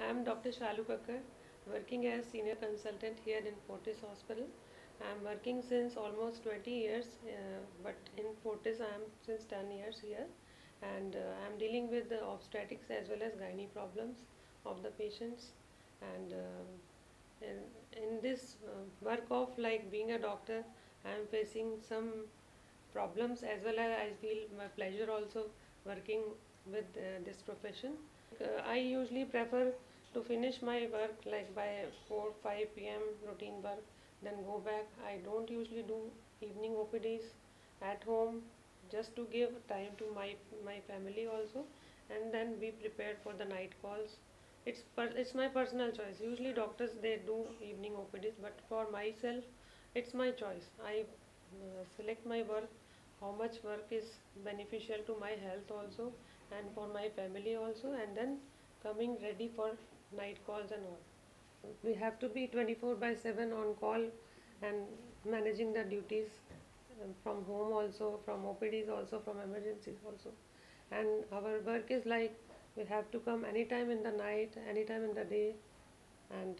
I am Dr. Shallu Kakkar, working as senior consultant here in Fortis Hospital. I am working since almost 20 years, but in Fortis I am since 10 years here, and I am dealing with the obstetrics as well as gynae problems of the patients. And in this work of like being a doctor, I am facing some problems as well as I feel my pleasure also working with this profession. I usually prefer to finish my work like by 4 5 p.m. routine work, then go back. I don't usually do evening OPDs at home, just to give time to my family also, and then be prepared for the night calls. It's my personal choice. Usually doctors they do evening OPDs, but for myself it's my choice. I select my work, how much work is beneficial to my health also and for my family also, and then coming ready for night calls and all. We have to be 24 by 7 on call and managing the duties from home also, from OPDs also, from emergencies also. And our work is like we have to come anytime in the night, anytime in the day. And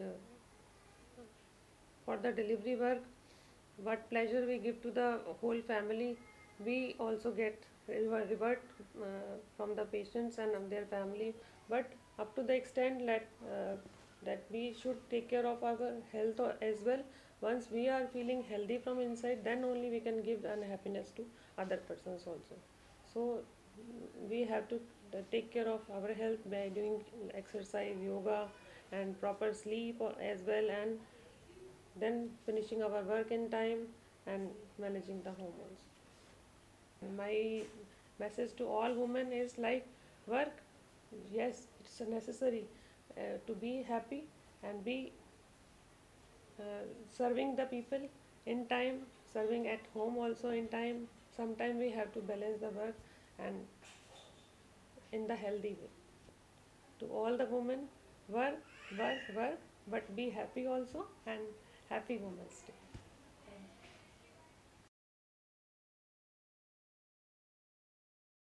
for the delivery work, what pleasure we give to the whole family, we also get reward from the patients and their family, but up to the extent that we should take care of our health as well. Once we are feeling healthy from inside, then only we can give happiness to other persons also. So we have to take care of our health by doing exercise, yoga, and proper sleep as well, and then finishing our work in time and managing the home also. My message to all women is like work, yes, it's necessary to be happy and be serving the people in time, serving at home also in time. Sometimes we have to balance the work and in the healthy way. To all the women, work, work, work, but be happy also, and happy Women's Day.